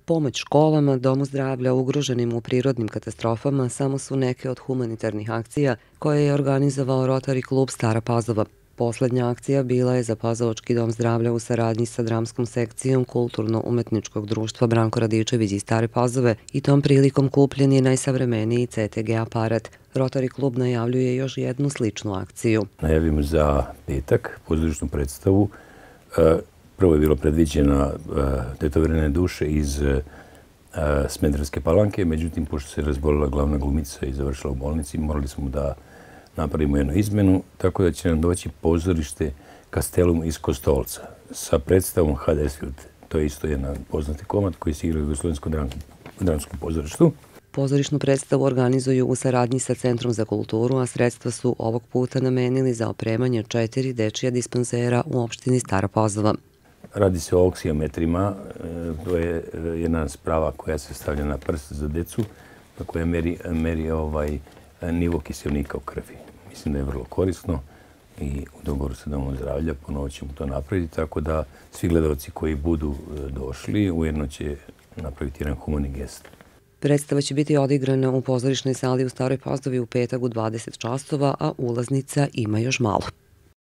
Pomoć školama, domu zdravlja ugroženim u prirodnim katastrofama samo su neke od humanitarnih akcija koje je organizovao Rotary klub Stara Pazova. Poslednja akcija bila je za Pazovački dom zdravlja u saradnji sa dramskom sekcijom Kulturno-umetničkog društva Branko Radičević iz Stare Pazove i tom prilikom kupljen je najsavremeniji CTG aparat. Rotary klub najavljuje još jednu sličnu akciju. Najavimo za petak pozorišnu predstavu. Prvo je bilo predviđena Tetovirane duše iz Smederevske Palanke, međutim, pošto se razbolila glavna glumica i završila u bolnici, morali smo da napravimo jednu izmenu, tako da će nam doći pozorište Kastelum iz Kostolca sa predstavom Huddersfield. To je isto jedan poznati komad koji se igra u Jugoslovenskom dramskom pozorištu. Pozorišnu predstavu organizuju u saradnji sa Centrom za kulturu, a sredstva su ovog puta namenili za opremanje 4 dečija dispanzera u opštini Stara Pazova. Radi se o oksijometrima, to je jedna sprava koja se stavlja na prst za decu, koja meri nivo kiselnika u krvi. Mislim da je vrlo korisno i u dogovoru sa Domom zdravlja ponovo ćemo to napraviti, tako da svi gledalci koji budu došli ujedno će napraviti jedan humani gest. Predstava će biti odigrana u pozorišnoj sali u Staroj Pazovi u petak u 20 časova, a ulaznica ima još malo.